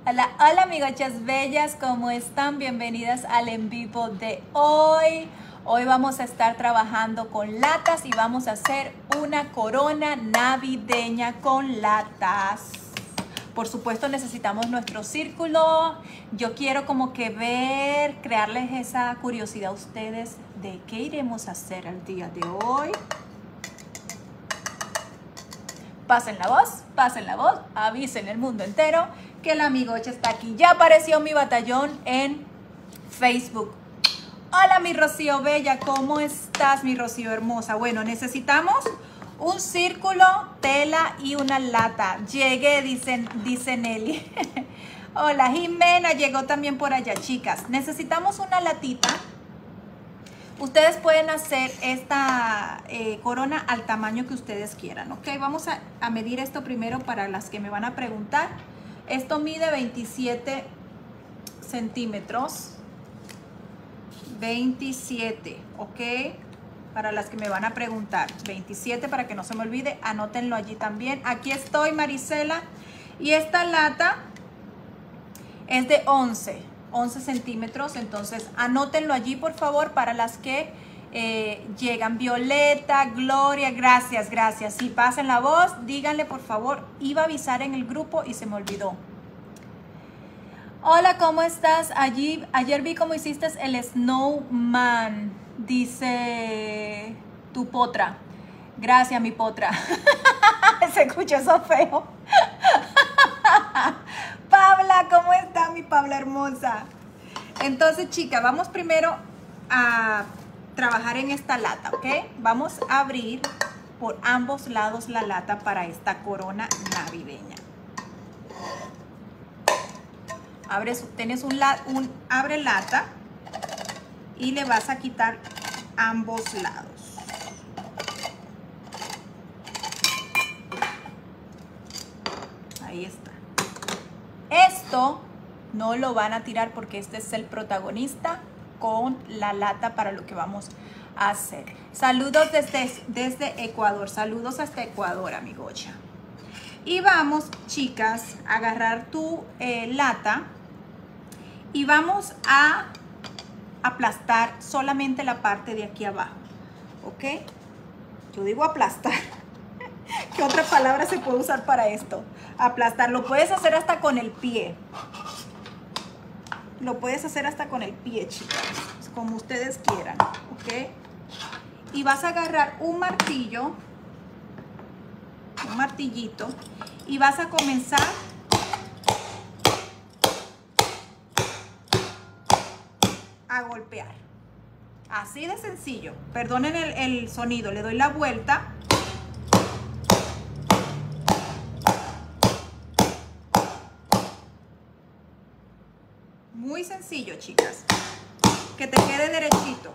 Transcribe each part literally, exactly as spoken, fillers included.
Hola, hola amigochas bellas, ¿cómo están? Bienvenidas al en vivo de hoy. Hoy vamos a estar trabajando con latas y vamos a hacer una corona navideña con latas. Por supuesto necesitamos nuestro círculo. Yo quiero como que ver, crearles esa curiosidad a ustedes de qué iremos a hacer el día de hoy. Pasen la voz, pasen la voz, avisen el mundo entero que la amigocha está aquí. Ya apareció mi batallón en Facebook. Hola mi Rocío Bella, ¿cómo estás mi Rocío hermosa? Bueno, necesitamos un círculo, tela y una lata. Llegué, dicen, dice Nelly. Hola Jimena, llegó también por allá, chicas. Necesitamos una latita. Ustedes pueden hacer esta eh, corona al tamaño que ustedes quieran, ¿ok? Vamos a, a medir esto primero para las que me van a preguntar. Esto mide veintisiete centímetros. veintisiete, ¿ok? Para las que me van a preguntar. veintisiete, para que no se me olvide, anótenlo allí también. Aquí estoy, Marisela. Y esta lata es de once. once centímetros, entonces anótenlo allí por favor para las que eh, llegan. Violeta, Gloria, gracias, gracias. Si pasen la voz, díganle por favor, iba a avisar en el grupo y se me olvidó. Hola, ¿cómo estás? Allí, ayer vi cómo hiciste el snowman, dice tu potra. Gracias, mi potra. Se escuchó eso feo. Pabla, ¿cómo está mi Pabla hermosa? Entonces, chicas, vamos primero a trabajar en esta lata, ¿ok? Vamos a abrir por ambos lados la lata para esta corona navideña. Abre, tienes un, un abre lata y le vas a quitar ambos lados. Ahí está. Esto no lo van a tirar porque este es el protagonista con la lata para lo que vamos a hacer. Saludos desde, desde Ecuador. Saludos hasta Ecuador, amigocha. Y vamos, chicas, a agarrar tu eh, lata y vamos a aplastar solamente la parte de aquí abajo. ¿Ok? Yo digo aplastar. ¿Qué otra palabra se puede usar para esto? Aplastar. Lo puedes hacer hasta con el pie. Lo puedes hacer hasta con el pie, chicas. Como ustedes quieran. ¿Ok? Y vas a agarrar un martillo. Un martillito. Y vas a comenzar a golpear. Así de sencillo. Perdonen el, el sonido. Le doy la vuelta. Muy sencillo, chicas. Que te quede derechito.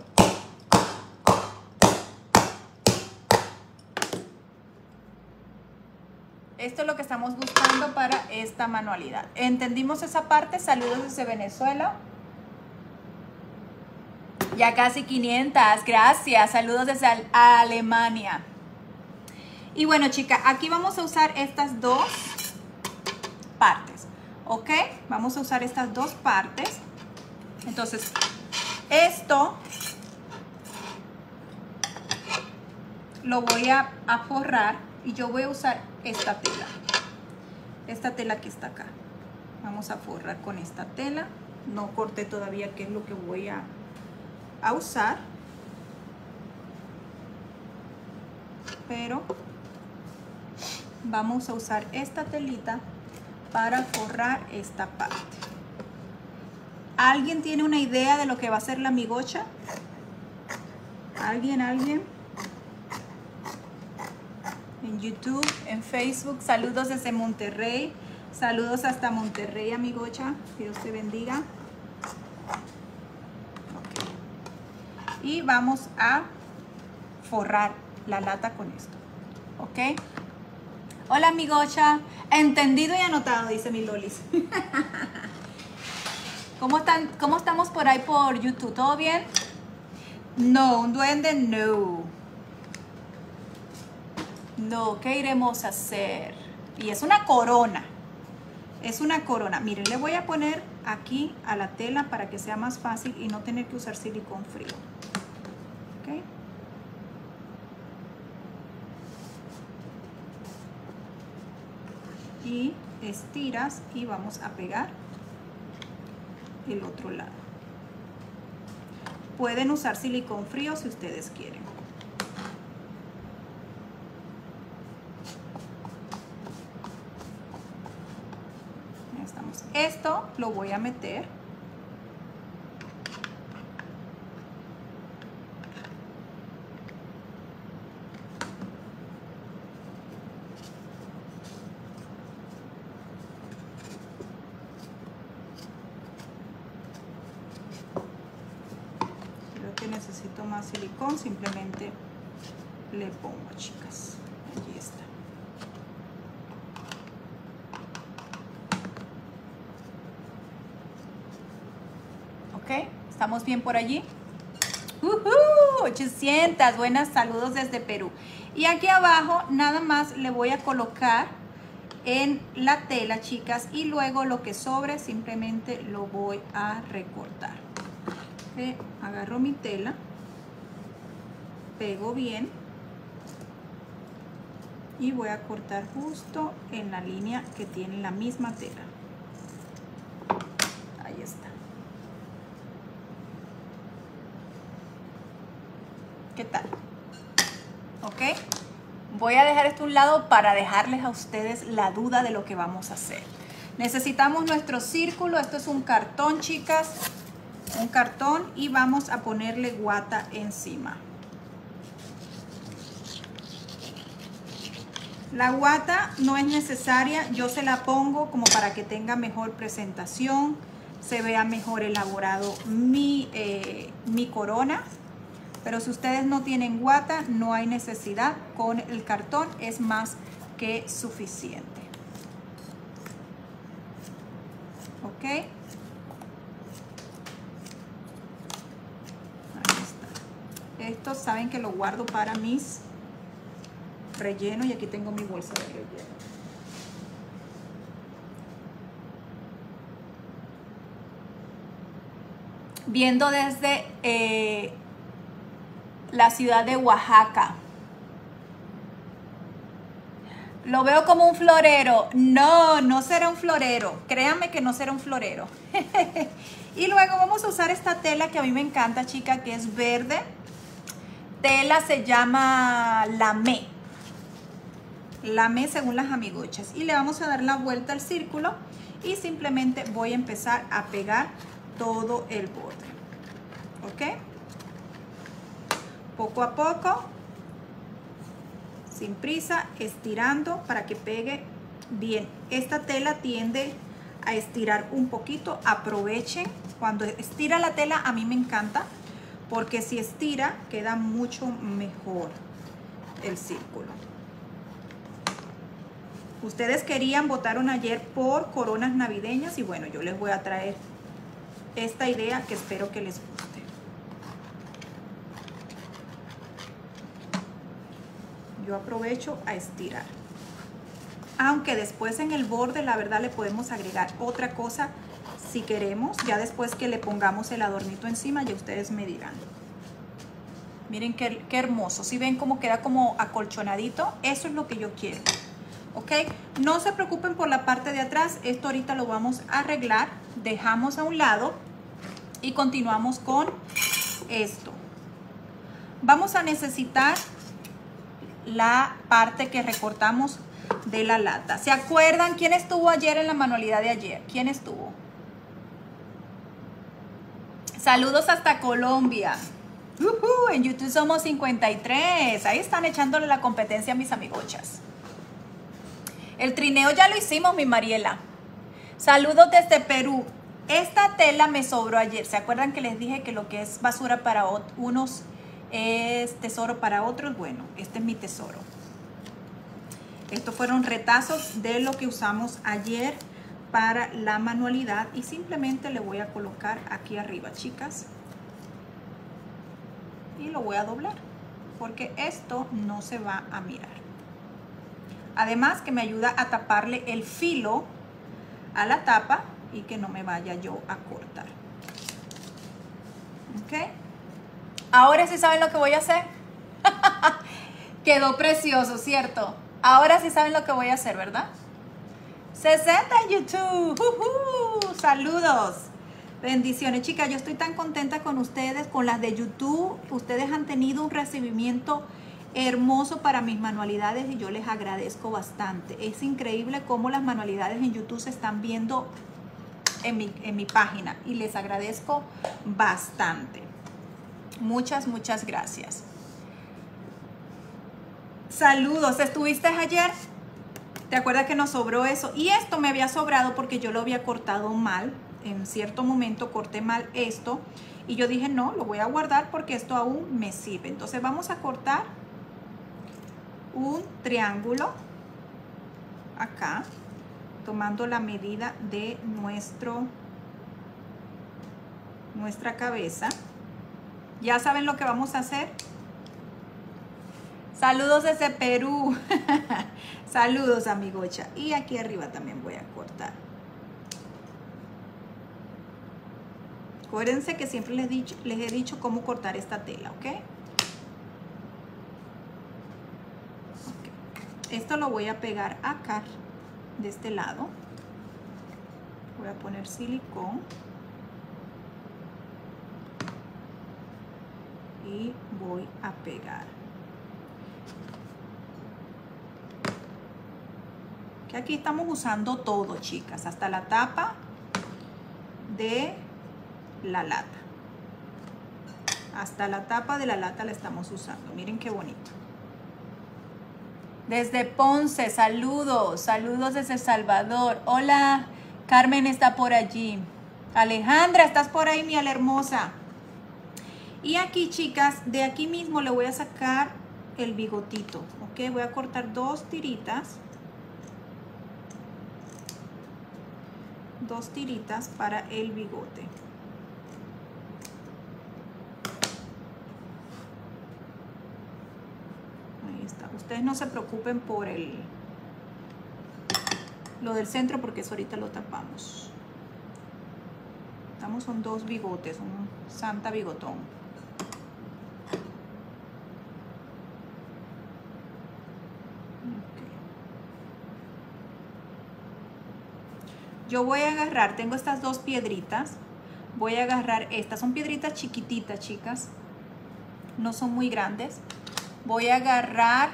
Esto es lo que estamos buscando para esta manualidad. ¿Entendimos esa parte? Saludos desde Venezuela. Ya casi quinientas. Gracias. Saludos desde Alemania. Y bueno, chicas, aquí vamos a usar estas dos partes. ¿Ok? Vamos a usar estas dos partes. Entonces, esto lo voy a, a forrar y yo voy a usar esta tela. Esta tela que está acá. Vamos a forrar con esta tela. No corté todavía qué es lo que voy a, a usar. Pero vamos a usar esta telita para forrar esta parte. ¿Alguien tiene una idea de lo que va a ser la amigocha? ¿Alguien? ¿Alguien? En YouTube, en Facebook. Saludos desde Monterrey. Saludos hasta Monterrey, amigocha. Que Dios te bendiga. Okay. Y vamos a forrar la lata con esto. ¿Ok? Hola, amigocha. Entendido y anotado, dice mi Lolis. ¿Cómo están? ¿Cómo estamos por ahí por YouTube? ¿Todo bien? No, un duende no. No, ¿qué iremos a hacer? Y es una corona. Es una corona. Miren, le voy a poner aquí a la tela para que sea más fácil y no tener que usar silicón frío. ¿Ok? Y estiras y vamos a pegar el otro lado. Pueden usar silicón frío si ustedes quieren. Ya estamos. Esto lo voy a meter. Necesito más silicón, simplemente le pongo, chicas. Allí está. Ok, ¿estamos bien por allí? Uh-huh, ochocientas, buenas, saludos desde Perú. Y aquí abajo nada más le voy a colocar en la tela, chicas, y luego lo que sobre simplemente lo voy a recortar. Okay, agarro mi tela, pego bien y voy a cortar justo en la línea que tiene la misma tela. Ahí está. ¿Qué tal? Ok. Voy a dejar esto a un lado para dejarles a ustedes la duda de lo que vamos a hacer. Necesitamos nuestro círculo. Esto es un cartón, chicas. Un cartón y vamos a ponerle guata encima. La guata no es necesaria, yo se la pongo como para que tenga mejor presentación, se vea mejor elaborado mi, eh, mi corona. Pero si ustedes no tienen guata, no hay necesidad. Con el cartón es más que suficiente. ¿Ok? Ahí está. Estos saben que lo guardo para mis rellenos y aquí tengo mi bolsa de relleno. Viendo desde eh, la ciudad de Oaxaca. Lo veo como un florero. No, no será un florero. Créanme que no será un florero. Y luego vamos a usar esta tela que a mí me encanta, chica, que es verde. Tela se llama lamé. Lamé según las amigochas. Y le vamos a dar la vuelta al círculo y simplemente voy a empezar a pegar todo el borde. ¿Ok? Poco a poco, sin prisa, estirando para que pegue bien. Esta tela tiende a estirar un poquito. Aprovechen. Cuando estira la tela, a mí me encanta, porque si estira, queda mucho mejor el círculo. Ustedes querían, votaron ayer por coronas navideñas y bueno, yo les voy a traer esta idea que espero que les guste. Yo aprovecho a estirar. Aunque después en el borde, la verdad, le podemos agregar otra cosa si queremos. Ya después que le pongamos el adornito encima, ya ustedes me dirán. Miren qué, qué hermoso. Si ven cómo queda como acolchonadito, eso es lo que yo quiero. ¿Ok? No se preocupen por la parte de atrás. Esto ahorita lo vamos a arreglar. Dejamos a un lado y continuamos con esto. Vamos a necesitar la parte que recortamos de la lata. ¿Se acuerdan quién estuvo ayer en la manualidad de ayer? ¿Quién estuvo? Saludos hasta Colombia. Uh-huh, en YouTube somos cincuenta y tres. Ahí están echándole la competencia a mis amigochas. El trineo ya lo hicimos, mi Mariela. Saludos desde Perú. Esta tela me sobró ayer. ¿Se acuerdan que les dije que lo que es basura para unos es tesoro para otros? Bueno, este es mi tesoro. Estos fueron retazos de lo que usamos ayer para la manualidad y simplemente le voy a colocar aquí arriba, chicas, y lo voy a doblar porque esto no se va a mirar. Además que me ayuda a taparle el filo a la tapa y que no me vaya yo a cortar. ¿Ok? Ahora sí saben lo que voy a hacer. Quedó precioso, ¿cierto? Ahora sí saben lo que voy a hacer, ¿verdad? sesenta en YouTube. Uh-huh. Saludos. Bendiciones, chicas. Yo estoy tan contenta con ustedes, con las de YouTube. Ustedes han tenido un recibimiento hermoso para mis manualidades y yo les agradezco bastante. Es increíble cómo las manualidades en YouTube se están viendo en mi, en mi página y les agradezco bastante. Muchas, muchas gracias. Saludos. ¿Estuviste ayer? ¿Te acuerdas que nos sobró eso? Y esto me había sobrado porque yo lo había cortado mal. En cierto momento corté mal esto. Y yo dije, no, lo voy a guardar porque esto aún me sirve. Entonces vamos a cortar un triángulo acá, tomando la medida de nuestro, nuestra cabeza. ¿Ya saben lo que vamos a hacer? Saludos desde Perú. Saludos, amigocha. Y aquí arriba también voy a cortar. Acuérdense que siempre les, dicho, les he dicho cómo cortar esta tela, ¿ok? Ok. Esto lo voy a pegar acá, de este lado. Voy a poner silicón. Y voy a pegar. Que aquí estamos usando todo, chicas, hasta la tapa de la lata. Hasta la tapa de la lata la estamos usando. Miren qué bonito. Desde Ponce, saludos, saludos desde Salvador. Hola, Carmen está por allí. Alejandra, estás por ahí, mi ala hermosa. Y aquí, chicas, de aquí mismo le voy a sacar el bigotito, ¿ok? Voy a cortar dos tiritas. Dos tiritas para el bigote. Ahí está. Ustedes no se preocupen por el lo del centro porque eso ahorita lo tapamos. Estamos son dos bigotes, un santa bigotón. Yo voy a agarrar, tengo estas dos piedritas, voy a agarrar estas, son piedritas chiquititas, chicas, no son muy grandes. Voy a agarrar,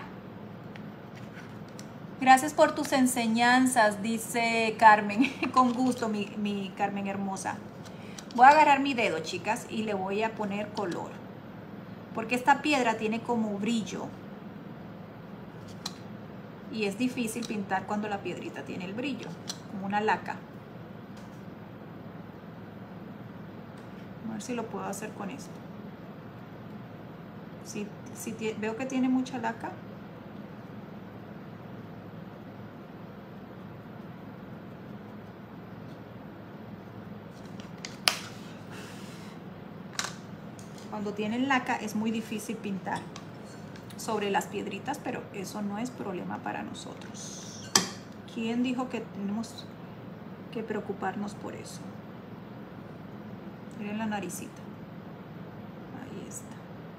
gracias por tus enseñanzas, dice Carmen, con gusto, mi, mi Carmen hermosa. Voy a agarrar mi dedo, chicas, y le voy a poner color, porque esta piedra tiene como brillo. Y es difícil pintar cuando la piedrita tiene el brillo, como una laca. A ver si lo puedo hacer con esto. Si, si veo que tiene mucha laca. Cuando tienen laca es muy difícil pintar sobre las piedritas, pero eso no es problema para nosotros. ¿Quién dijo que tenemos que preocuparnos por eso? Miren la naricita. Ahí está.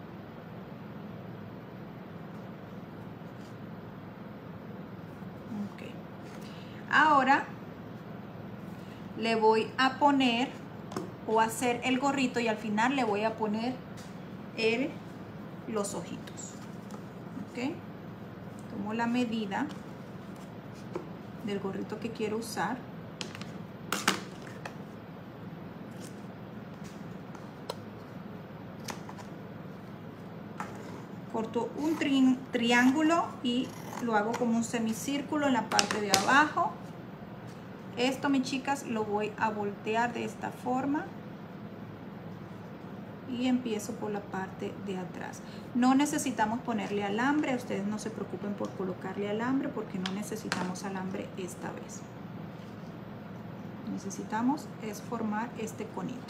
Ok. Ahora le voy a poner o hacer el gorrito y al final le voy a poner el, los ojitos. Ok. Tomo la medida del gorrito que quiero usar. Corto un tri triángulo y lo hago como un semicírculo en la parte de abajo. Esto, mis chicas, lo voy a voltear de esta forma. Y empiezo por la parte de atrás. No necesitamos ponerle alambre. Ustedes no se preocupen por colocarle alambre porque no necesitamos alambre esta vez. Necesitamos es formar este conito.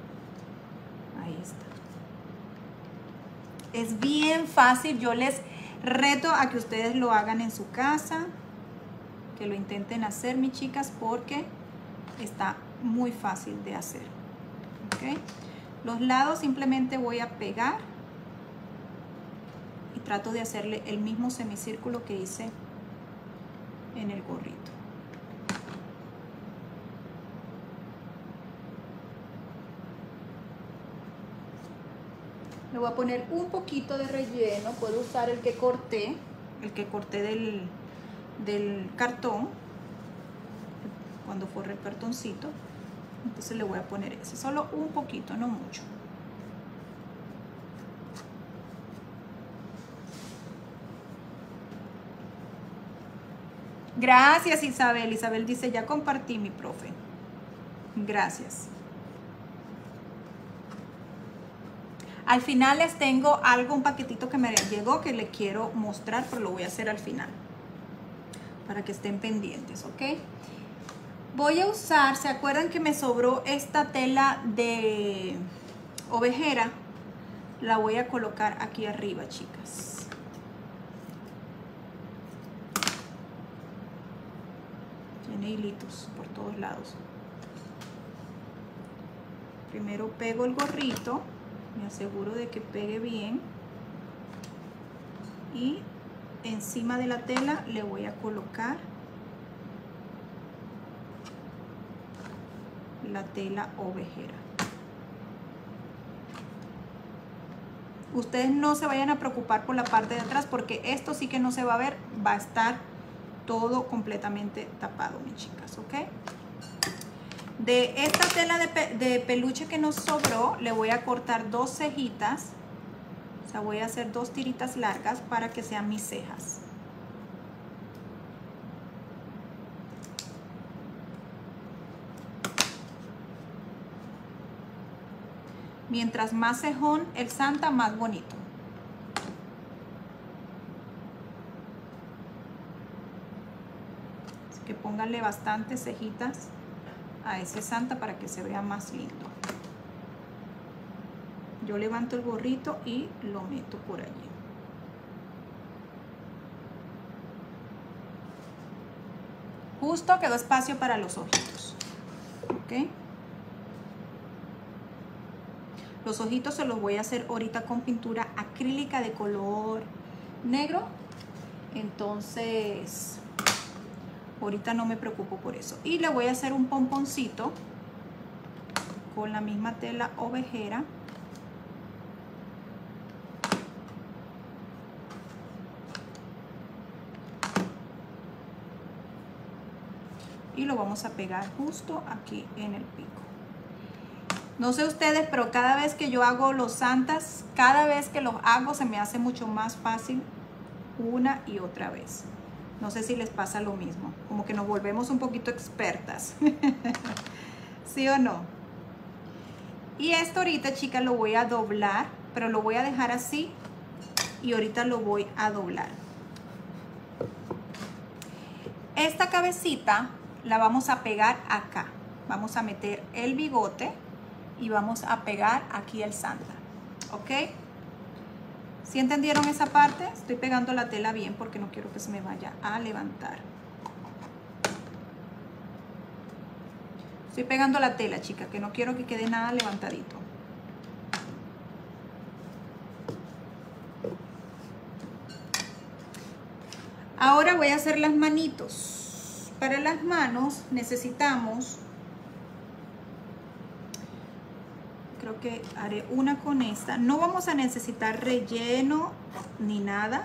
Ahí está. Es bien fácil. Yo les Reto a que ustedes lo hagan en su casa, que lo intenten hacer, mis chicas, porque está muy fácil de hacer. ¿Okay? Los lados simplemente voy a pegar y trato de hacerle el mismo semicírculo que hice en el gorrito. Le voy a poner un poquito de relleno. Puedo usar el que corté, el que corté del, del cartón, cuando forre el cartoncito. Entonces le voy a poner ese, solo un poquito, no mucho. Gracias, Isabel. Isabel dice, ya compartí, mi profe. Gracias. Al final les tengo algo, un paquetito que me llegó que les quiero mostrar, pero lo voy a hacer al final, para que estén pendientes, ¿ok? Voy a usar, ¿se acuerdan que me sobró esta tela de ovejera? La voy a colocar aquí arriba, chicas. Tiene hilitos por todos lados. Primero pego el gorrito. Me aseguro de que pegue bien y encima de la tela le voy a colocar la tela ovejera. Ustedes no se vayan a preocupar por la parte de atrás, porque esto sí que no se va a ver, va a estar todo completamente tapado, mis chicas, ¿ok? De esta tela de, pe de peluche que nos sobró, le voy a cortar dos cejitas. O sea, voy a hacer dos tiritas largas para que sean mis cejas. Mientras más cejón el Santa, más bonito. Así que pónganle bastantes cejitas a ese Santa para que se vea más lindo. Yo levanto el gorrito y lo meto por allí. Justo quedó espacio para los ojitos. ¿Ok? Los ojitos se los voy a hacer ahorita con pintura acrílica de color negro. Entonces ahorita no me preocupo por eso. Y le voy a hacer un pomponcito con la misma tela ovejera. Y lo vamos a pegar justo aquí en el pico. No sé ustedes, pero cada vez que yo hago los santas, cada vez que los hago se me hace mucho más fácil una y otra vez. No sé si les pasa lo mismo, como que nos volvemos un poquito expertas. ¿Sí o no? Y esto ahorita, chicas, lo voy a doblar, pero lo voy a dejar así y ahorita lo voy a doblar. Esta cabecita la vamos a pegar acá. Vamos a meter el bigote y vamos a pegar aquí el Santa. ¿Ok? ¿Sí entendieron esa parte? Estoy pegando la tela bien porque no quiero que se me vaya a levantar. Estoy pegando la tela, chicas, que no quiero que quede nada levantadito. Ahora voy a hacer las manitos. Para las manos necesitamos... Creo que haré una con esta. No vamos a necesitar relleno ni nada.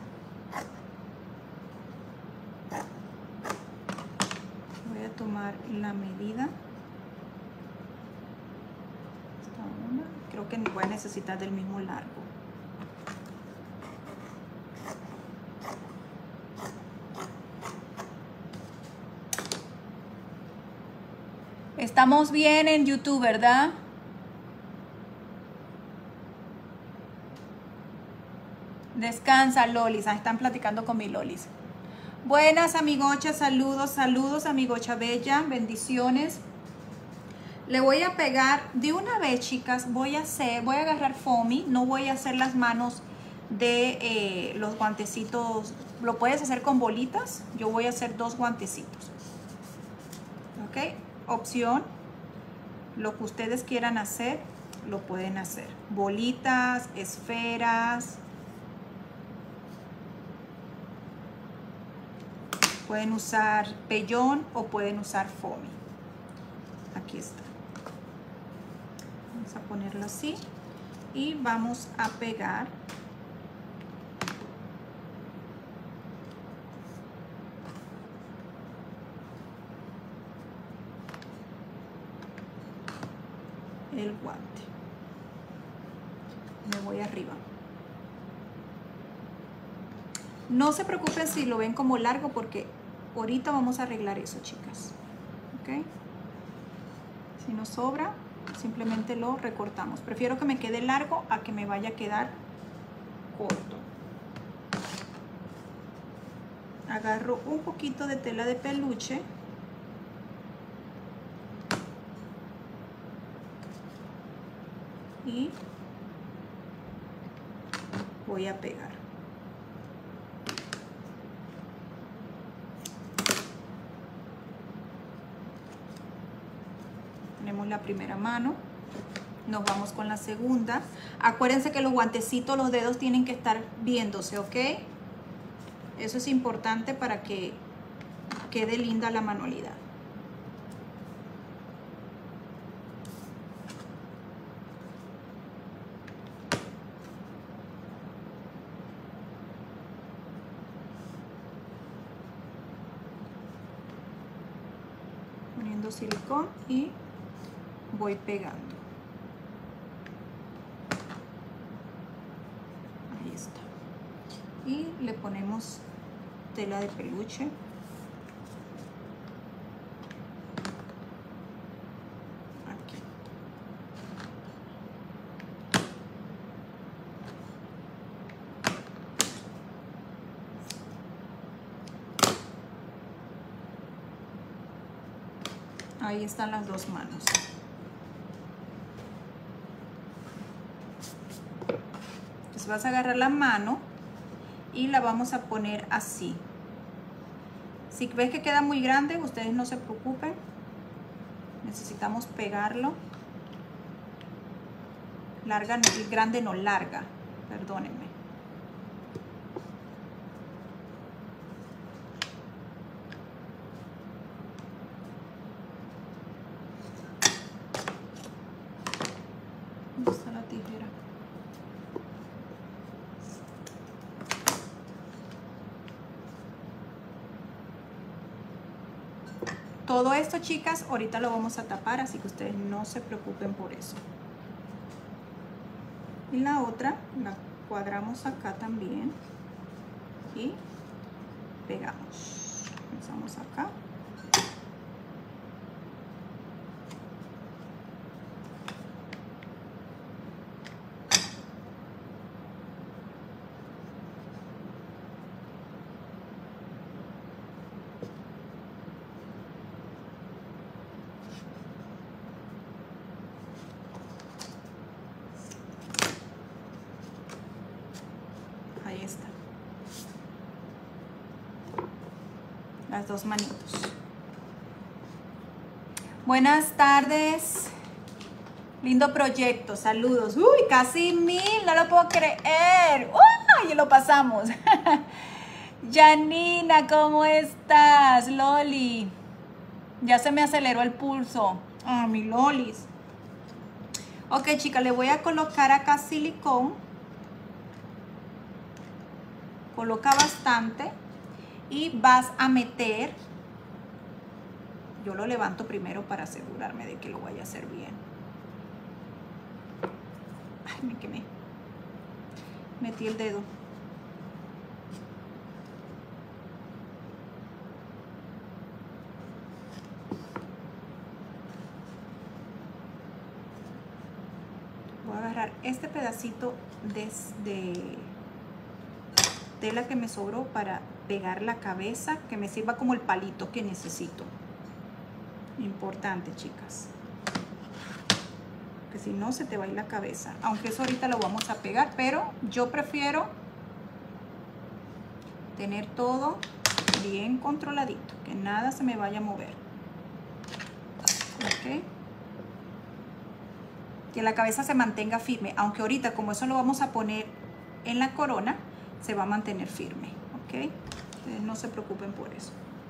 Voy a tomar la medida. Esta una. Creo que voy a necesitar del mismo largo. Estamos bien en YouTube, ¿verdad? Descansa, Lolis. Ah, están platicando con mi Lolis. Buenas, amigochas. Saludos, saludos, amigocha bella. Bendiciones. Le voy a pegar de una vez, chicas. Voy a hacer, voy a agarrar foamy. No voy a hacer las manos de eh, los guantecitos. Lo puedes hacer con bolitas. Yo voy a hacer dos guantecitos. Ok, opción, lo que ustedes quieran hacer, lo pueden hacer. Bolitas, esferas. Pueden usar pellón o pueden usar foamy. Aquí está. Vamos a ponerlo así y vamos a pegar el guante. Me voy arriba. No se preocupen si lo ven como largo porque ahorita vamos a arreglar eso, chicas. ¿Ok? Si nos sobra, simplemente lo recortamos. Prefiero que me quede largo a que me vaya a quedar corto. Agarro un poquito de tela de peluche. Y voy a pegar. Tenemos la primera mano. Nos vamos con la segunda. Acuérdense que los guantecitos, los dedos tienen que estar viéndose, ¿ok? Eso es importante para que quede linda la manualidad. Poniendo silicón y voy pegando. Ahí está. Y le ponemos tela de peluche. Aquí. Ahí están las dos manos. Entonces vas a agarrar la mano y la vamos a poner así. Si ves que queda muy grande, ustedes no se preocupen. Necesitamos pegarlo. Larga, grande no, larga. Perdónenme. ¿Dónde está la tijera? Todo esto, chicas, ahorita lo vamos a tapar, así que ustedes no se preocupen por eso. Y la otra la cuadramos acá también y pegamos. Empezamos acá. Ahí está. Las dos manitos. Buenas tardes. Lindo proyecto. Saludos. Uy, casi mil. No lo puedo creer. Uy, lo pasamos. Janina, ¿cómo estás? Loli. Ya se me aceleró el pulso. Ah, mi lolis. Ok, chicas, le voy a colocar acá silicón. Coloca bastante y vas a meter, yo lo levanto primero para asegurarme de que lo vaya a hacer bien. Ay, me quemé, metí el dedo. Voy a agarrar este pedacito de, de tela que me sobró para pegar la cabeza, que me sirva como el palito que necesito. Importante, chicas, que si no se te va a ir la cabeza, aunque eso ahorita lo vamos a pegar, pero yo prefiero Tener todo bien controladito, que nada se me vaya a mover. Ok. Que la cabeza se mantenga firme, aunque ahorita como eso lo vamos a poner en la corona, se va a mantener firme. Ok. Entonces, no se preocupen por eso.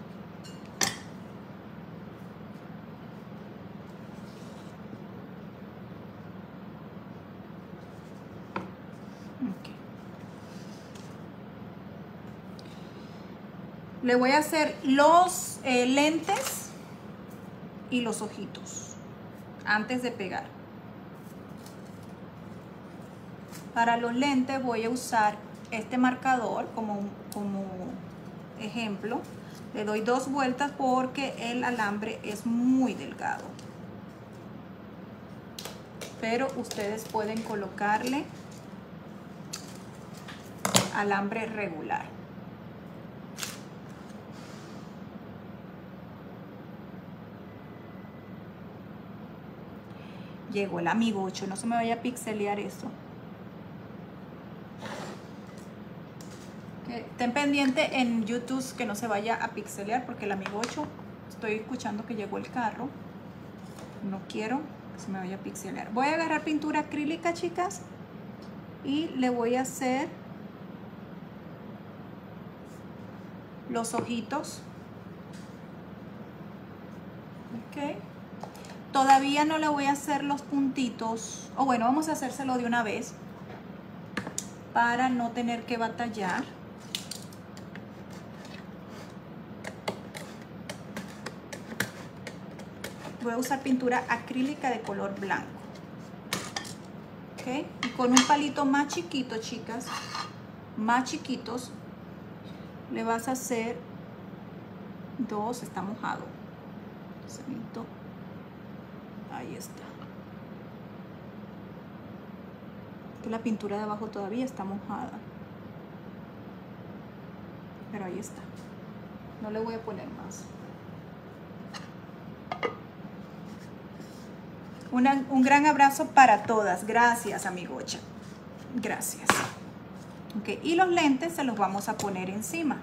Le voy a hacer los eh, lentes y los ojitos antes de pegar. Para los lentes voy a usar este marcador como, como ejemplo. Le doy dos vueltas porque el alambre es muy delgado. Pero ustedes pueden colocarle alambre regular. Llegó el amigo ocho, no se me vaya a pixelear eso. Estén pendientes en YouTube que no se vaya a pixelear porque el amigo ocho, estoy escuchando que llegó el carro. No quiero que se me vaya a pixelear. Voy a agarrar pintura acrílica, chicas, y le voy a hacer los ojitos. Ok. Todavía no le voy a hacer los puntitos, o bueno, vamos a hacérselo de una vez para no tener que batallar. Voy a usar pintura acrílica de color blanco. ¿Ok? Y con un palito más chiquito, chicas, más chiquitos, le vas a hacer dos, está mojado. Ahí está. La pintura de abajo todavía está mojada. Pero ahí está. No le voy a poner más. Una, un gran abrazo para todas. Gracias, amigocha. Gracias. Okay. Y los lentes se los vamos a poner encima.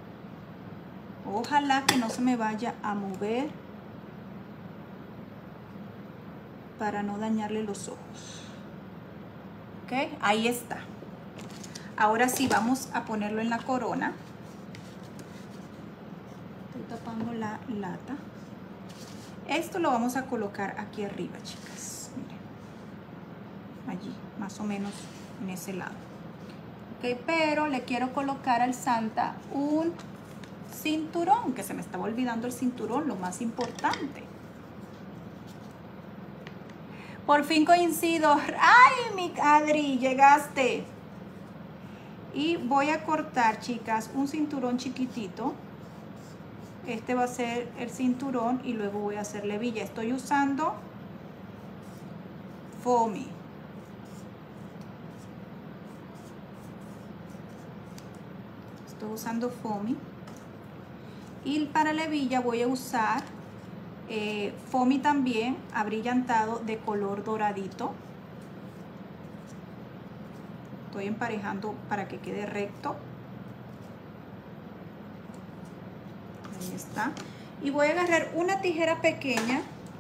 Ojalá que no se me vaya a mover para no dañarle los ojos. Ok, ahí está. Ahora sí vamos a ponerlo en la corona. Estoy tapando la lata. Esto lo vamos a colocar aquí arriba, chicas. Miren. Allí, más o menos en ese lado. Ok, pero le quiero colocar al Santa un cinturón, que se me estaba olvidando el cinturón, lo más importante. Por fin coincido. ¡Ay, mi Adri! Llegaste. Y voy a cortar, chicas, un cinturón chiquitito. Este va a ser el cinturón y luego voy a hacer la hebilla. Estoy usando foamy. Estoy usando foamy. Y para la hebilla voy a usar Eh, foamy también abrillantado de color doradito. Estoy emparejando para que quede recto. Ahí está. Y voy a agarrar una tijera pequeña.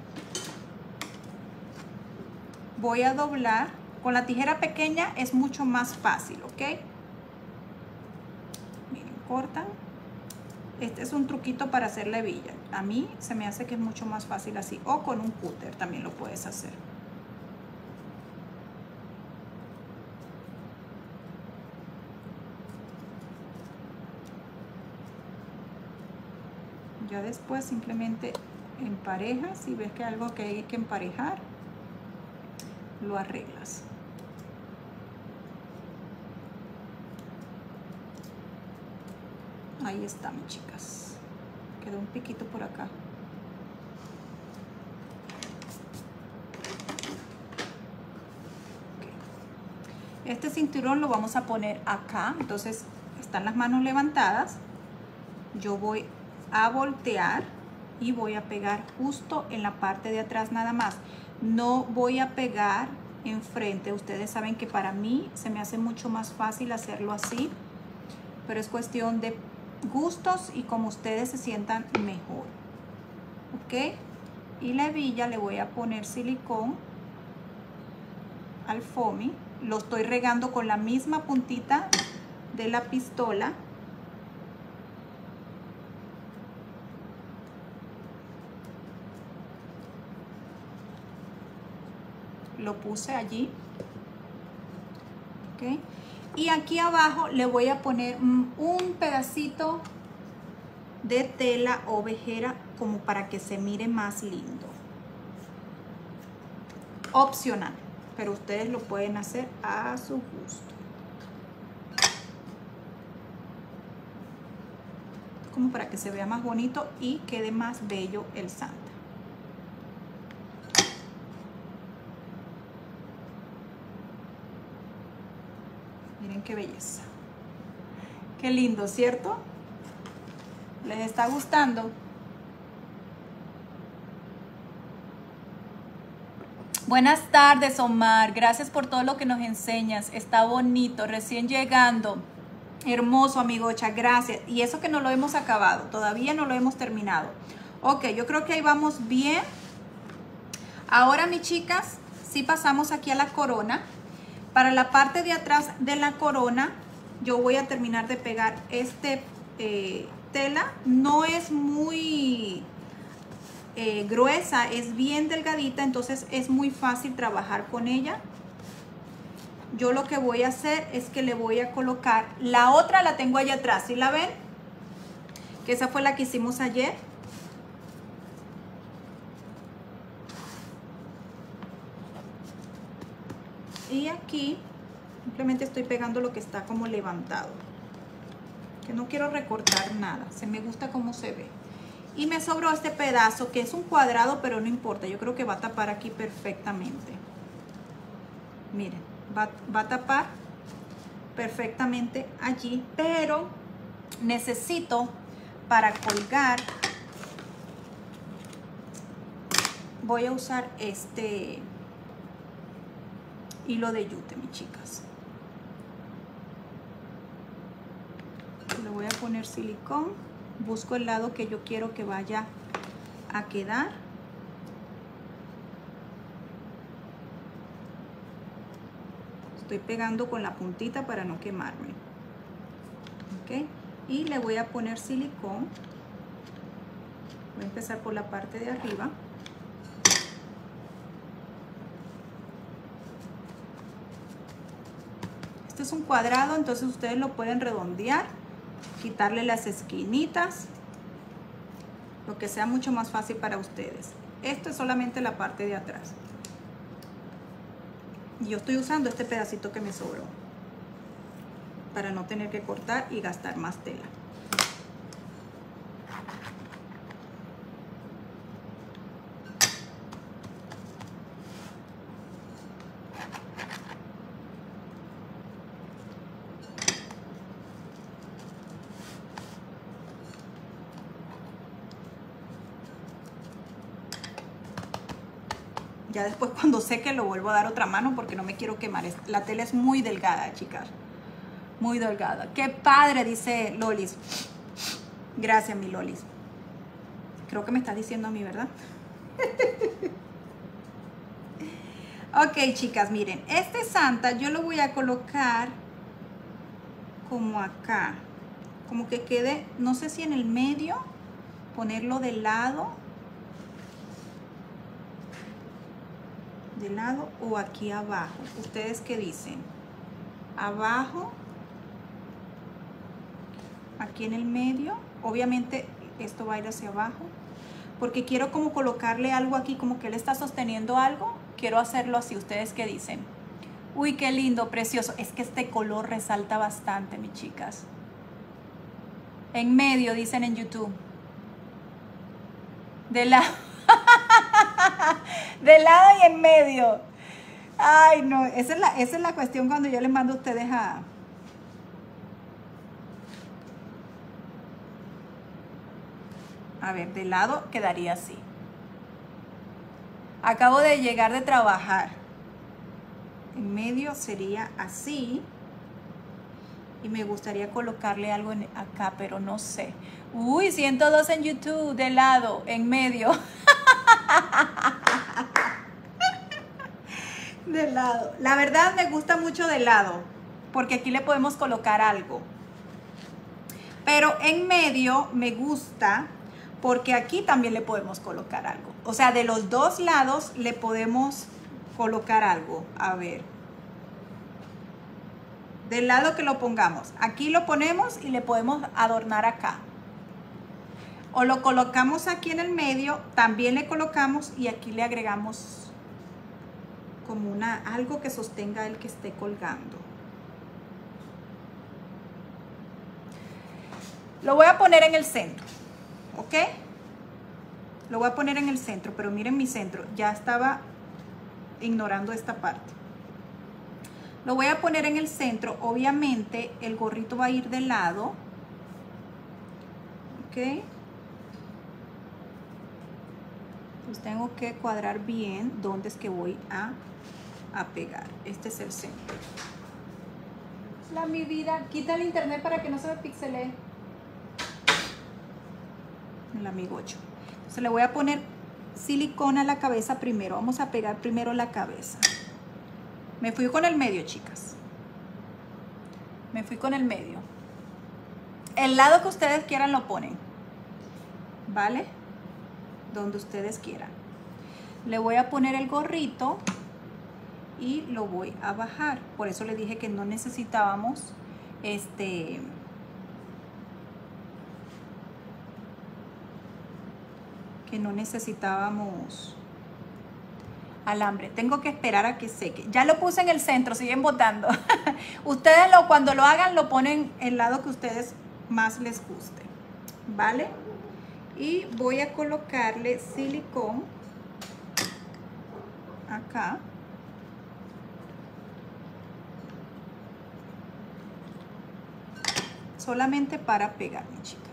Voy a doblar. Con la tijera pequeña es mucho más fácil, ¿ok? Miren, cortan. Este es un truquito para hacer la hebilla. A mí se me hace que es mucho más fácil así. O con un cúter también lo puedes hacer. Ya después simplemente emparejas. Si ves que hay algo que hay que emparejar, lo arreglas. Ahí está, mis chicas. Quedó un piquito por acá. Okay. Este cinturón lo vamos a poner acá. Entonces están las manos levantadas. Yo voy a voltear y voy a pegar justo en la parte de atrás nada más. No voy a pegar enfrente. Ustedes saben que para mí se me hace mucho más fácil hacerlo así. pero es cuestión de gustos y como ustedes se sientan mejor. ¿Ok? Y la hebilla le voy a poner silicón al foamy. Lo estoy regando con la misma puntita de la pistola. Lo puse allí. ¿Ok? Y aquí abajo le voy a poner un pedacito de tela ovejera como para que se mire más lindo. Opcional, pero ustedes lo pueden hacer a su gusto. Como para que se vea más bonito y quede más bello el Santa. Miren qué belleza. Qué lindo, ¿cierto? ¿Les está gustando? Buenas tardes, Omar. Gracias por todo lo que nos enseñas. Está bonito, recién llegando. Hermoso, amigocha, gracias. Y eso que no lo hemos acabado, todavía no lo hemos terminado. Ok, yo creo que ahí vamos bien. Ahora, mis chicas, sí pasamos aquí a la corona. Para la parte de atrás de la corona, yo voy a terminar de pegar este eh, tela. No es muy eh, gruesa, es bien delgadita, entonces es muy fácil trabajar con ella. Yo lo que voy a hacer es que le voy a colocar, la otra la tengo allá atrás, ¿sí la ven? Que esa fue la que hicimos ayer. Y aquí simplemente estoy pegando lo que está como levantado. Que no quiero recortar nada, se me gusta cómo se ve. Y me sobró este pedazo que es un cuadrado, pero no importa, yo creo que va a tapar aquí perfectamente. Miren, va, va a tapar perfectamente allí, pero necesito para colgar, voy a usar este hilo de yute, mis chicas. Le voy a poner silicón, busco el lado que yo quiero que vaya a quedar. Estoy pegando con la puntita para no quemarme. Ok, y le voy a poner silicón. Voy a empezar por la parte de arriba. Este es un cuadrado, entonces ustedes lo pueden redondear, quitarle las esquinitas, lo que sea mucho más fácil para ustedes. Esto es solamente la parte de atrás. Y yo estoy usando este pedacito que me sobró para no tener que cortar y gastar más tela. Ya después cuando seque lo vuelvo a dar otra mano porque no me quiero quemar. La tela es muy delgada, chicas. Muy delgada. ¡Qué padre!, dice Lolis. Gracias, mi Lolis. Creo que me estás diciendo a mí, ¿verdad? Ok, chicas, miren. Este Santa yo lo voy a colocar como acá. Como que quede, no sé si en el medio, ponerlo de lado. De lado o aquí abajo. ¿Ustedes qué dicen? Abajo, aquí en el medio. Obviamente esto va a ir hacia abajo porque quiero como colocarle algo aquí, como que él está sosteniendo algo. Quiero hacerlo así. ¿Ustedes qué dicen? Uy, qué lindo, precioso. Es que este color resalta bastante, mis chicas. En medio, dicen en YouTube. De lado. De lado y en medio. Ay, no, esa es la, esa es la cuestión cuando yo les mando a ustedes a... A ver, de lado quedaría así. Acabo de llegar de trabajar. En medio sería así. y me gustaría colocarle algo en, acá, pero no sé. Uy, ciento dos en YouTube, de lado, en medio. De lado. La verdad me gusta mucho de lado, porque aquí le podemos colocar algo. Pero en medio me gusta porque aquí también le podemos colocar algo. O sea, de los dos lados le podemos colocar algo. A ver. Del lado que lo pongamos. Aquí lo ponemos y le podemos adornar acá. O lo colocamos aquí en el medio, también le colocamos y aquí le agregamos como una, algo que sostenga el que esté colgando. Lo voy a poner en el centro, ¿ok? Lo voy a poner en el centro, pero miren mi centro, ya estaba ignorando esta parte. Lo voy a poner en el centro, obviamente el gorrito va a ir de lado, ¿ok? Pues tengo que cuadrar bien dónde es que voy a, a pegar. Este es el centro. La mi vida, quita el internet para que no se me pixelee. El amigocho. Entonces le voy a poner silicona a la cabeza primero. Vamos a pegar primero la cabeza. Me fui con el medio, chicas. Me fui con el medio. El lado que ustedes quieran lo ponen. ¿Vale? Donde ustedes quieran. Le voy a poner el gorrito y lo voy a bajar. Por eso le dije que no necesitábamos este... que no necesitábamos alambre. Tengo que esperar a que seque. Ya lo puse en el centro, siguen botando. Ustedes lo, cuando lo hagan lo ponen el lado que ustedes más les guste. ¿Vale? Y voy a colocarle silicón acá. Solamente para pegar, mis chicas.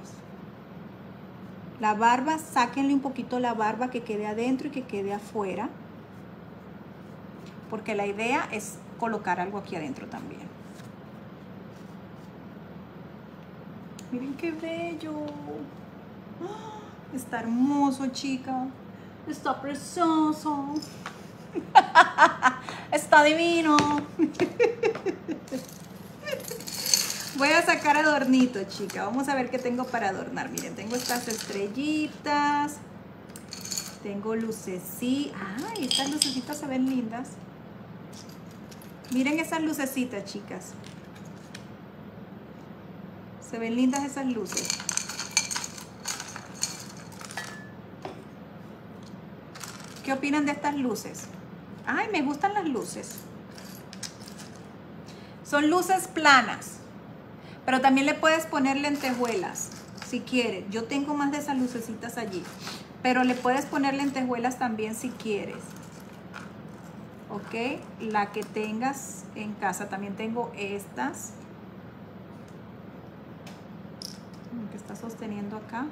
La barba, sáquenle un poquito la barba que quede adentro y que quede afuera. Porque la idea es colocar algo aquí adentro también. Miren qué bello. Está hermoso, chica. Está precioso. Está divino. Voy a sacar adornito, chica. Vamos a ver qué tengo para adornar. Miren, tengo estas estrellitas. Tengo lucecitas. Ay, estas lucecitas se ven lindas. Miren esas lucecitas, chicas. Se ven lindas esas luces. ¿Qué opinan de estas luces? Ay, me gustan las luces. Son luces planas. Pero también le puedes poner lentejuelas, si quieres. Yo tengo más de esas lucecitas allí. Pero le puedes poner lentejuelas también si quieres. ¿Ok? La que tengas en casa. También tengo estas. Que está sosteniendo acá.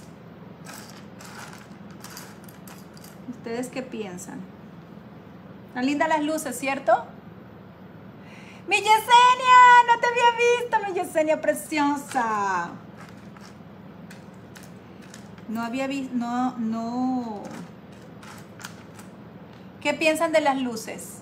¿Ustedes qué piensan? Están lindas las luces, ¿cierto? ¡Mi Yesenia! ¡No te había visto, mi Yesenia preciosa! No había visto, no, no. ¿Qué piensan de las luces?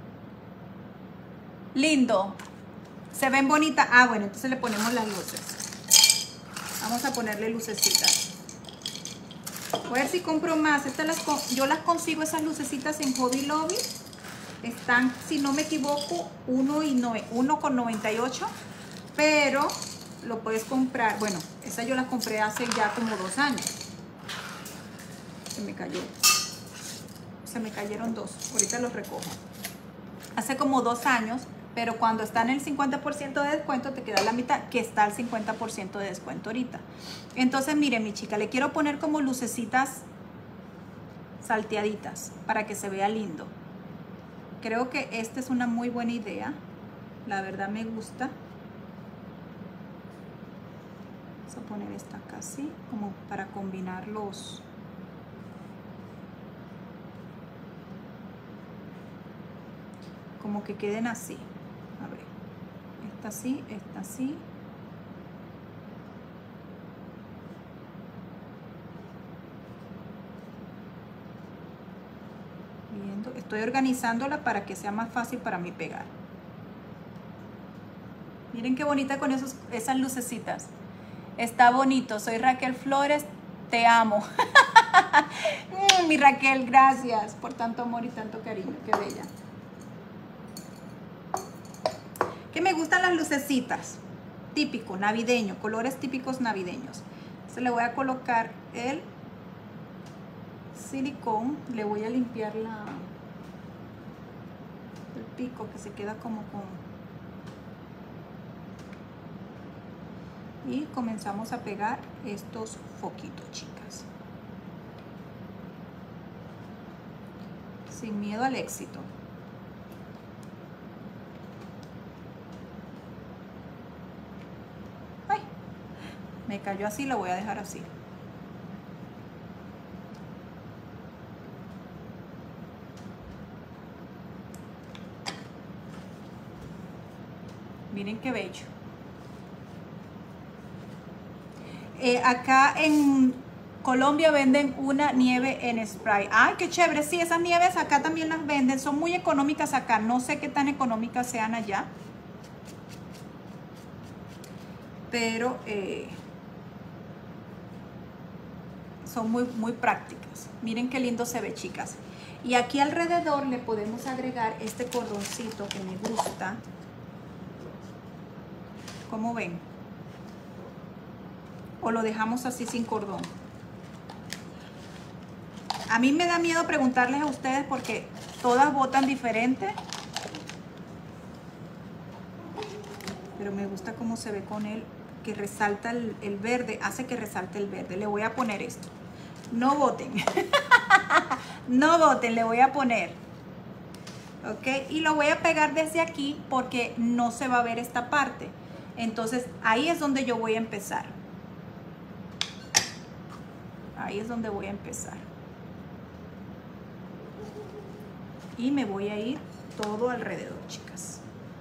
Lindo. ¿Se ven bonitas? Ah, bueno, entonces le ponemos las luces. Vamos a ponerle lucecitas. Voy a ver si compro más. Estas las, yo las consigo, esas lucecitas, en Hobby Lobby. Están, si no me equivoco, uno con noventa y ocho. Pero lo puedes comprar. Bueno, esas yo las compré hace ya como dos años. Se me cayó. Se me cayeron dos. Ahorita los recojo. Hace como dos años. Pero cuando está en el cincuenta por ciento de descuento, te queda la mitad, que está al cincuenta por ciento de descuento ahorita. Entonces, miren, mi chica, le quiero poner como lucecitas salteaditas para que se vea lindo. Creo que esta es una muy buena idea. La verdad me gusta. Vamos a poner esta acá así, como para combinar los... como que queden así. A ver, esta así, esta así. Viendo, estoy organizándola para que sea más fácil para mí pegar. Miren qué bonita con esos, esas lucecitas. Está bonito. Soy Raquel Flores. Te amo. mm, mi Raquel, gracias por tanto amor y tanto cariño. Qué bella. Que me gustan las lucecitas. Típico, navideño. Colores típicos navideños. Entonces le voy a colocar el silicón. Le voy a limpiar la, el pico que se queda como con... Y comenzamos a pegar estos foquitos, chicas. Sin miedo al éxito. Ay, me cayó así, la voy a dejar así. Miren qué bello. Eh, acá en Colombia venden una nieve en spray. ¡Ay, qué chévere! Sí, esas nieves acá también las venden. Son muy económicas acá. No sé qué tan económicas sean allá. Pero eh, son muy, muy prácticas. Miren qué lindo se ve, chicas. Y aquí alrededor le podemos agregar este cordoncito que me gusta. ¿Cómo ven? O lo dejamos así sin cordón. A mí me da miedo preguntarles a ustedes porque todas botan diferente. Pero me gusta cómo se ve con él, que resalta el, el verde, hace que resalte el verde. Le voy a poner esto. No boten. No boten, le voy a poner. ¿Ok? Y lo voy a pegar desde aquí porque no se va a ver esta parte. Entonces ahí es donde yo voy a empezar. Ahí es donde voy a empezar. Y me voy a ir todo alrededor, chicas.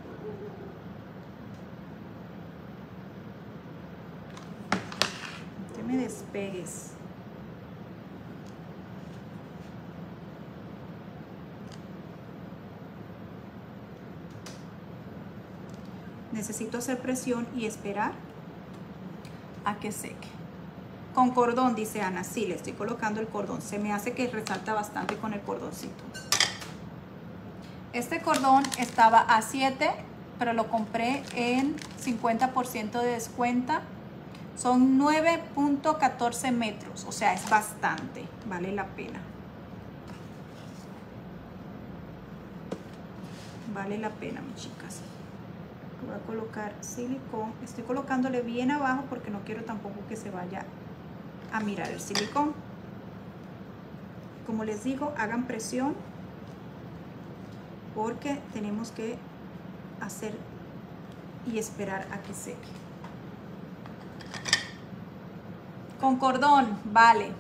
No te me despegues. Necesito hacer presión y esperar a que seque. Con cordón, dice Ana. Sí, le estoy colocando el cordón. Se me hace que resalta bastante con el cordoncito. Este cordón estaba a siete, pero lo compré en cincuenta por ciento de descuento. Son nueve punto catorce metros. O sea, es bastante. Vale la pena. Vale la pena, mis chicas. Voy a colocar silicón. Estoy colocándole bien abajo porque no quiero tampoco que se vaya a mirar el silicón. Como les digo, hagan presión porque tenemos que hacer y esperar a que seque. Con cordón, vale.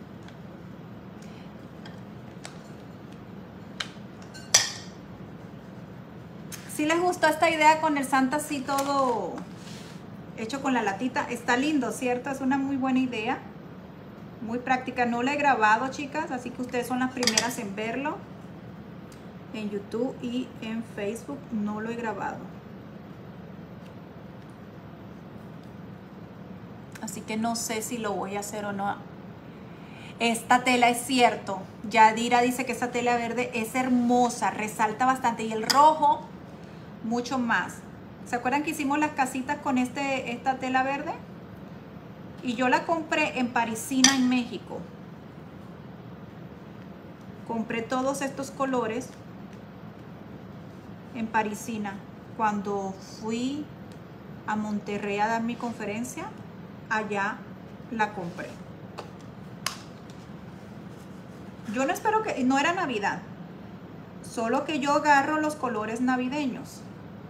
Si les gustó esta idea con el Santa así todo hecho con la latita, está lindo, ¿cierto? Es una muy buena idea. Muy práctica. No la he grabado, chicas, así que ustedes son las primeras en verlo. En YouTube y en Facebook no lo he grabado. Así que no sé si lo voy a hacer o no. Esta tela es cierto. Yadira dice que esta tela verde es hermosa, resalta bastante. Y el rojo, mucho más. ¿Se acuerdan que hicimos las casitas con este, esta tela verde? Y yo la compré en Parisina, en México. Compré todos estos colores en Parisina. Cuando fui a Monterrey a dar mi conferencia, allá la compré. Yo no espero que... No era Navidad. Solo que yo agarro los colores navideños.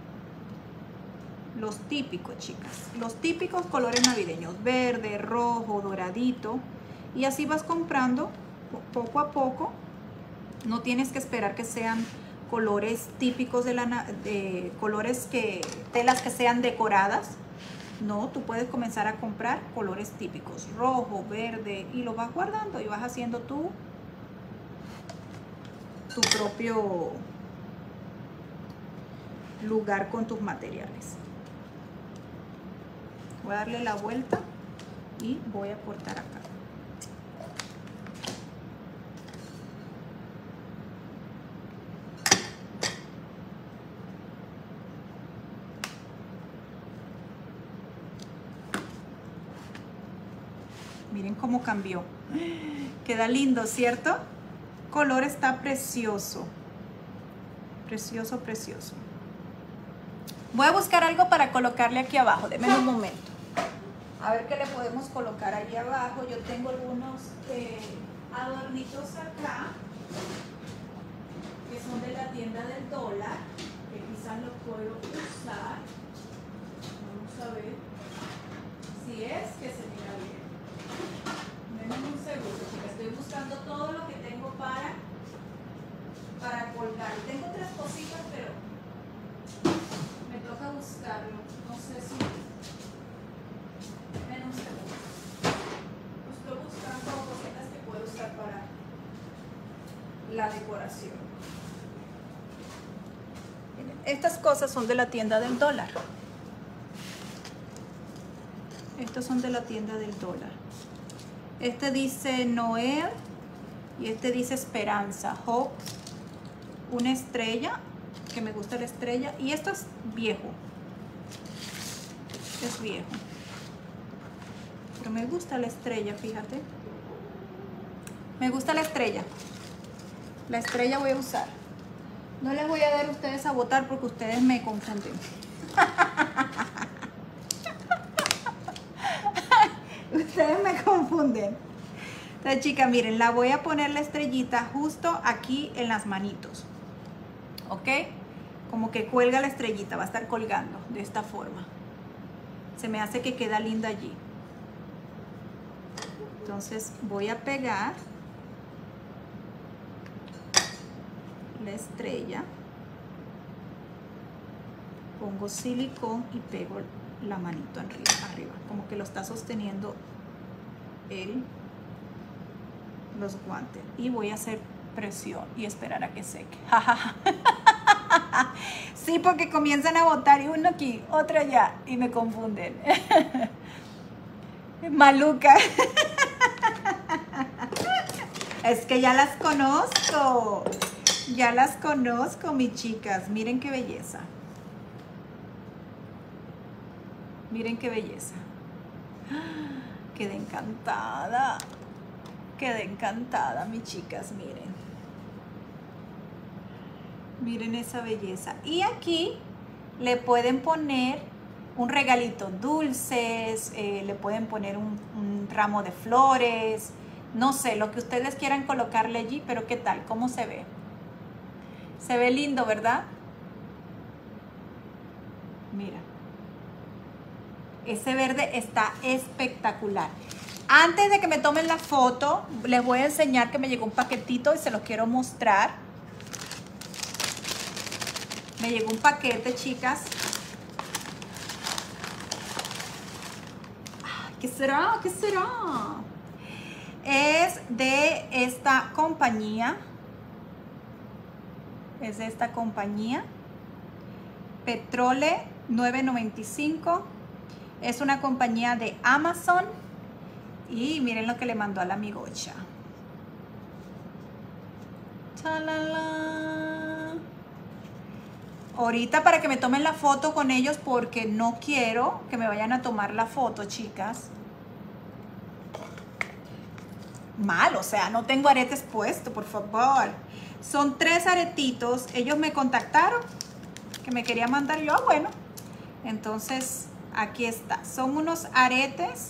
Los típicos, chicas. Los típicos colores navideños. Verde, rojo, doradito. Y así vas comprando poco a poco. No tienes que esperar que sean colores típicos de la, de colores que, telas que sean decoradas. No, tú puedes comenzar a comprar colores típicos, rojo, verde, y lo vas guardando y vas haciendo tu, tu propio lugar con tus materiales. Voy a darle la vuelta y voy a cortar acá. Miren cómo cambió. Queda lindo, ¿cierto? Color está precioso. Precioso, precioso. Voy a buscar algo para colocarle aquí abajo. Denme un momento. A ver qué le podemos colocar ahí abajo. Yo tengo algunos eh, adornitos acá, que son de la tienda del dólar, que quizás los puedo usar. Vamos a ver si es que se mira bien. Denme un segundo, chicas. Estoy buscando todo lo que tengo para, para colgar. Tengo otras cositas, pero me toca buscarlo. No sé si... Denme un segundo. Estoy buscando cositas que puedo usar para la decoración. Estas cosas son de la tienda del dólar. Estos son de la tienda del dólar. Este dice Noel y este dice Esperanza, Hope, una estrella, que me gusta la estrella, y esto es viejo, es viejo, pero me gusta la estrella, fíjate, me gusta la estrella, la estrella voy a usar. No les voy a dar a ustedes a votar porque ustedes me confunden. Ustedes me confunden. Entonces, chicas, miren, la voy a poner la estrellita justo aquí en las manitos. ¿Ok? Como que cuelga la estrellita, va a estar colgando de esta forma. Se me hace que queda linda allí. Entonces voy a pegar la estrella. Pongo silicón y pego la manito arriba, arriba, como que lo está sosteniendo el, los guantes, y voy a hacer presión y esperar a que seque. Sí, porque comienzan a botar y uno aquí, otro allá, y me confunden. Maluca. Es que ya las conozco, ya las conozco, mis chicas. Miren qué belleza. Miren qué belleza. Quedé encantada. Quedé encantada, mis chicas, miren. Miren esa belleza. Y aquí le pueden poner un regalito dulces, eh, le pueden poner un, un ramo de flores, no sé, lo que ustedes quieran colocarle allí, pero ¿qué tal? ¿Cómo se ve? Se ve lindo, ¿verdad? Mira. Ese verde está espectacular. Antes de que me tomen la foto, les voy a enseñar que me llegó un paquetito y se los quiero mostrar. Me llegó un paquete, chicas. ¿Qué será? ¿Qué será? Es de esta compañía. Es de esta compañía. Petrole nueve noventa y cinco. Es una compañía de Amazon. Y miren lo que le mandó a la amigocha. ¡Chalala! Ahorita para que me tomen la foto con ellos, porque no quiero que me vayan a tomar la foto, chicas. Mal, o sea, no tengo aretes puestos, por favor. Son tres aretitos. Ellos me contactaron que me quería mandar. Yo, ah, bueno. Entonces, aquí está. Son unos aretes.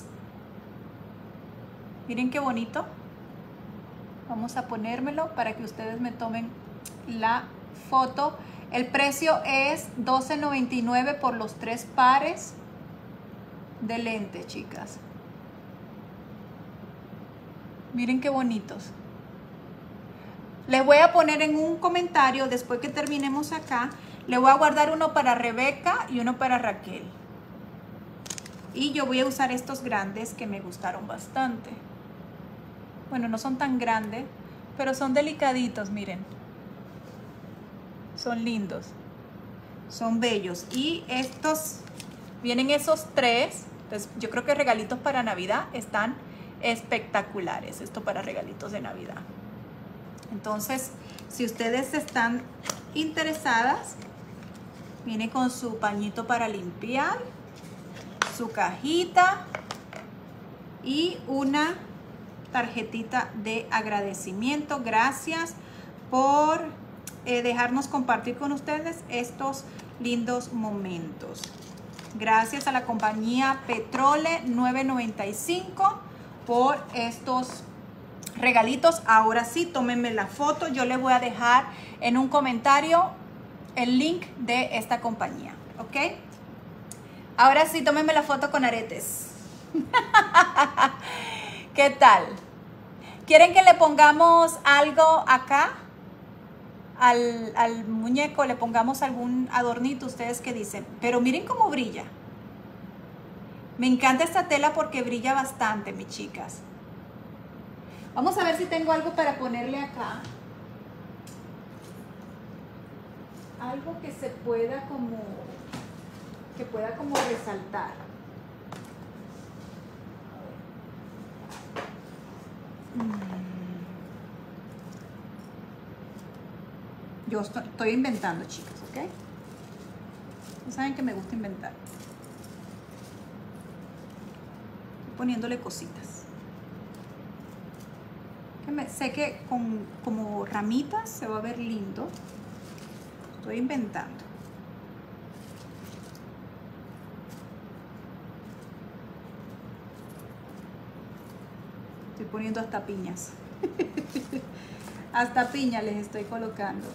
Miren qué bonito. Vamos a ponérmelo para que ustedes me tomen la foto. El precio es doce noventa y nueve por los tres pares de lentes, chicas. Miren qué bonitos. Les voy a poner en un comentario, después que terminemos acá, le voy a guardar uno para Rebeca y uno para Raquel. Y yo voy a usar estos grandes que me gustaron bastante. Bueno, no son tan grandes, pero son delicaditos, miren. Son lindos. Son bellos. Y estos, vienen esos tres. Entonces, yo creo que regalitos para Navidad están espectaculares. Esto para regalitos de Navidad. Entonces, si ustedes están interesadas, viene con su pañito para limpiar, su cajita y una tarjetita de agradecimiento. Gracias por eh, dejarnos compartir con ustedes estos lindos momentos. Gracias a la compañía Petrole nueve noventa y cinco por estos regalitos. Ahora sí, tómenme la foto. Yo les voy a dejar en un comentario el link de esta compañía, ¿ok? Ahora sí, tómenme la foto con aretes. ¿Qué tal? ¿Quieren que le pongamos algo acá? Al, al muñeco le pongamos algún adornito. ¿Ustedes qué dicen? Pero miren cómo brilla. Me encanta esta tela porque brilla bastante, mis chicas. Vamos a ver si tengo algo para ponerle acá. Algo que se pueda como, que pueda como resaltar. Yo estoy, estoy inventando, chicas, ¿ok? Ustedes saben que me gusta inventar. Estoy poniéndole cositas. Que me, sé que con como ramitas se va a ver lindo. Estoy inventando. Estoy poniendo hasta piñas. Hasta piña les estoy colocando.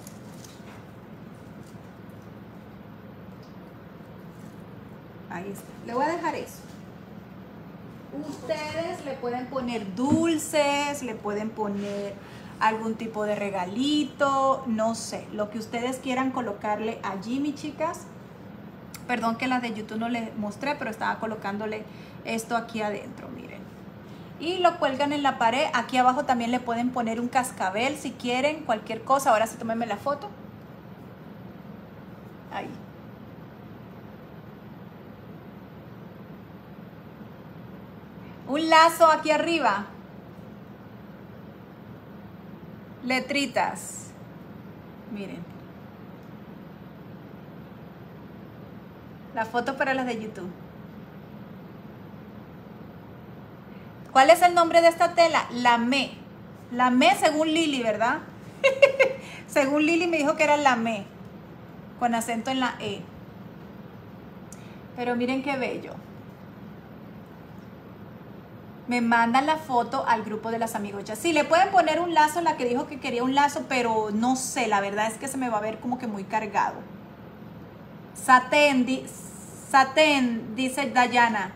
Ahí está. Le voy a dejar eso. Ustedes le pueden poner dulces, le pueden poner algún tipo de regalito, no sé, lo que ustedes quieran colocarle allí, mis chicas. Perdón que las de YouTube no les mostré, pero estaba colocándole esto aquí adentro, miren. Y lo cuelgan en la pared. Aquí abajo también le pueden poner un cascabel si quieren, cualquier cosa. Ahora sí, tómenme la foto. Ahí. Un lazo aquí arriba. Letritas. Miren. La foto para las de YouTube. ¿Cuál es el nombre de esta tela? Lamé. Lamé según Lili, ¿verdad? Según Lili me dijo que era lamé. Con acento en la E. Pero miren qué bello. Me mandan la foto al grupo de las amigochas. Sí, le pueden poner un lazo, la que dijo que quería un lazo, pero no sé, la verdad es que se me va a ver como que muy cargado. Satén, di, satén, dice Dayana.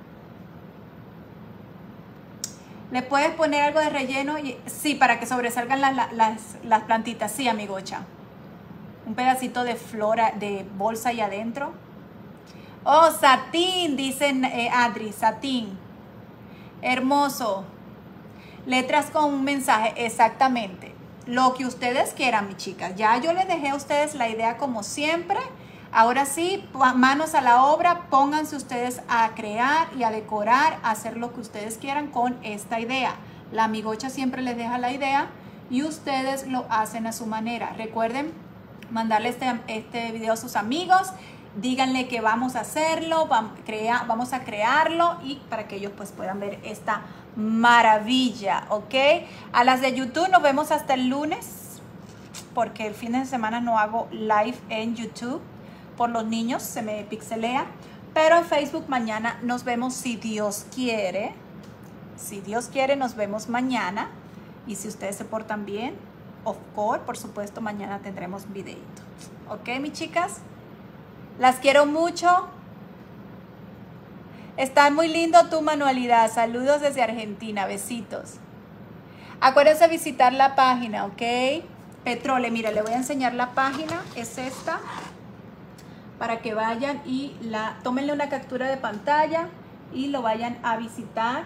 ¿Le puedes poner algo de relleno? Sí, para que sobresalgan las, las, las plantitas. Sí, amigocha. Un pedacito de flora, de bolsa ahí adentro. Oh, satín, dicen eh, Adri, satín. Hermoso. Letras con un mensaje, exactamente. Lo que ustedes quieran, mis chicas. Ya yo les dejé a ustedes la idea como siempre. Ahora sí, manos a la obra, pónganse ustedes a crear y a decorar, a hacer lo que ustedes quieran con esta idea. La amigocha siempre les deja la idea y ustedes lo hacen a su manera. Recuerden mandarle este, este video a sus amigos, díganle que vamos a hacerlo, vamos a crearlo y para que ellos pues puedan ver esta maravilla, ¿ok? A las de YouTube nos vemos hasta el lunes, porque el fin de semana no hago live en YouTube. Por los niños se me pixelea, pero en Facebook mañana nos vemos si Dios quiere. Si Dios quiere nos vemos mañana y si ustedes se portan bien, of course, por supuesto mañana tendremos videito. Ok, mis chicas, las quiero mucho. Está muy lindo tu manualidad. Saludos desde Argentina, besitos. Acuérdense visitar la página, ¿ok? Petrole, mira, le voy a enseñar la página, es esta, para que vayan y la tómenle una captura de pantalla y lo vayan a visitar.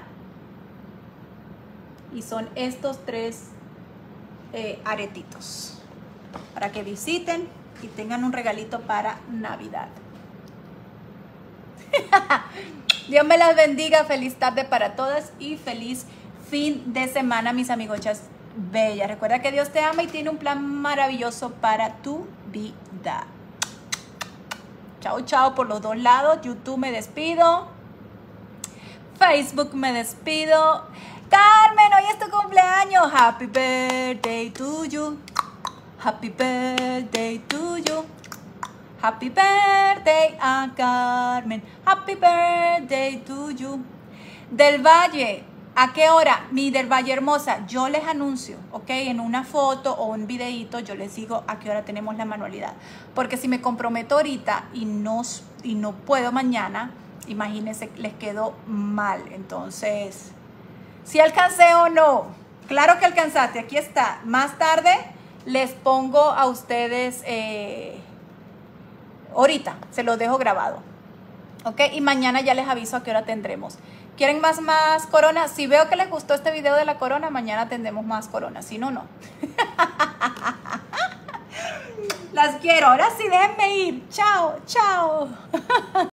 Y son estos tres eh, aretitos para que visiten y tengan un regalito para Navidad. Dios me las bendiga, feliz tarde para todas y feliz fin de semana, mis amigochas bellas. Recuerda que Dios te ama y tiene un plan maravilloso para tu vida. Chao, chao por los dos lados. YouTube me despido. Facebook me despido. Carmen, hoy es tu cumpleaños. Happy birthday to you. Happy birthday to you. Happy birthday a Carmen. Happy birthday to you. Del Valle, ¿a qué hora? Mi Del Valle hermosa, yo les anuncio, ¿ok? En una foto o un videíto yo les digo a qué hora tenemos la manualidad. Porque si me comprometo ahorita y no, y no puedo mañana, imagínense, les quedo mal. Entonces, si alcancé o no. Claro que alcanzaste, aquí está. Más tarde les pongo a ustedes, eh, ahorita, se los dejo grabado. ¿Ok? Y mañana ya les aviso a qué hora tendremos. ¿Quieren más, más corona? Si veo que les gustó este video de la corona, mañana tendremos más corona. Si no, no. Las quiero. Ahora sí, déjenme ir. Chao, chao.